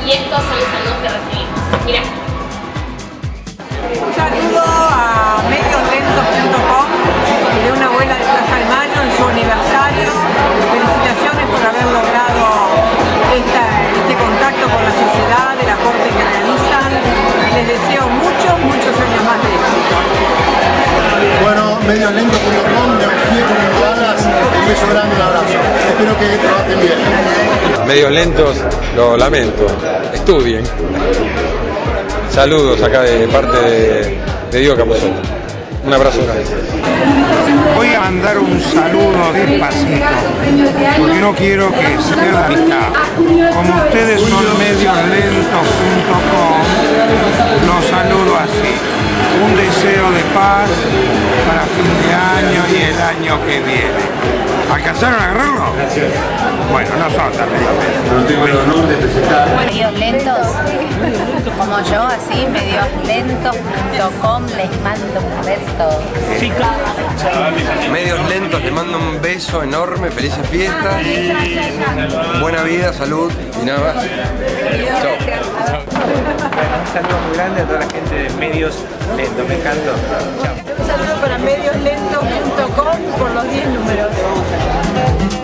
y estos son los saludos que recibimos. Mirá. Un saludo a medioslentos.com de una abuela de Plaza de Mayo en su aniversario. Felicitaciones por haber logrado este contacto con la sociedad, el aporte que realizan. Les deseo muchos años más de éxito. Bueno, medioslentos.com, de aquí con Dallas, un beso grande, un abrazo. Espero que trabajen bien. Medios lentos, lo lamento. Estudien. Saludos acá de parte de Diego Capusotto. Un abrazo grande. Voy a mandar un saludo despacito, porque no quiero que se pierda amistad. Como ustedes son medioslentos.com, los saludo así. Un deseo de paz para fin de año y el año que viene. ¿Alcanzaron a agarrarlo? Bueno, no son tan No tengo el honor de presentar. Medios lentos, como yo, así, medioslentos.com, les mando un beso. Medios lentos, les mando un beso enorme, felices fiestas, buena vida, salud y nada más. Chao. Un saludo muy grande a toda la gente de Medios Lentos, me encantó. Chao. Un saludo para medioslentos.com por los 10 números.